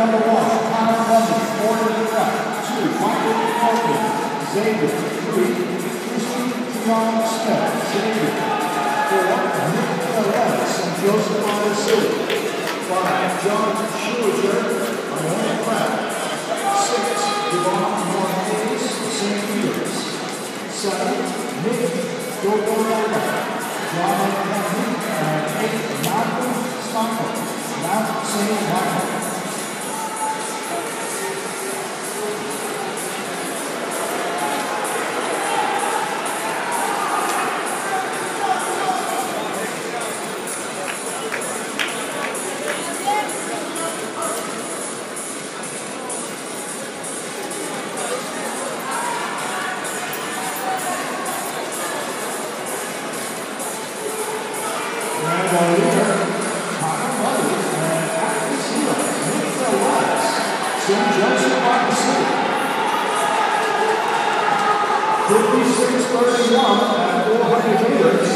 number 1, Connor Lundy, 4 to the left. 2, Michael Morgan, Xavier. 3, Christian John Smith, Xavier. 4, Nick Perez and Joseph Odyssey. 5, John Schuliger, Iona Pratt. 6, Devon Martinez, St. Peter's. 7, Nick Doborella, John Henry, and 8, Malcolm Stockton, Mount St. Michael. St. Joseph Odyssey. 56-31 at 400 meters.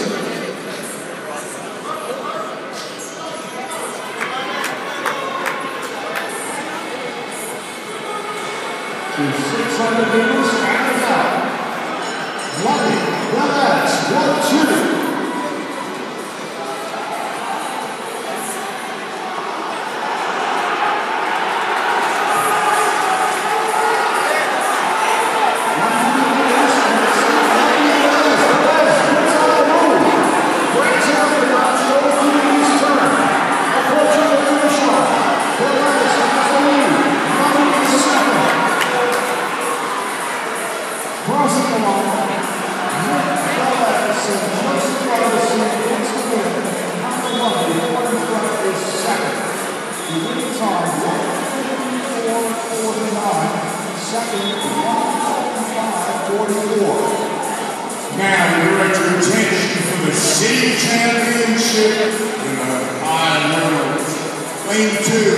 To 600 meters and out. Lundy, Perez, 1-2. Crossing the line, Nick Perez and Joseph Odyssey wins the win, and Connor Lundy, quarterback, is second. The winning time, 1:54.49. Second, 1:55.44. Now we direct your attention for the city championship in the high level. Lane 2.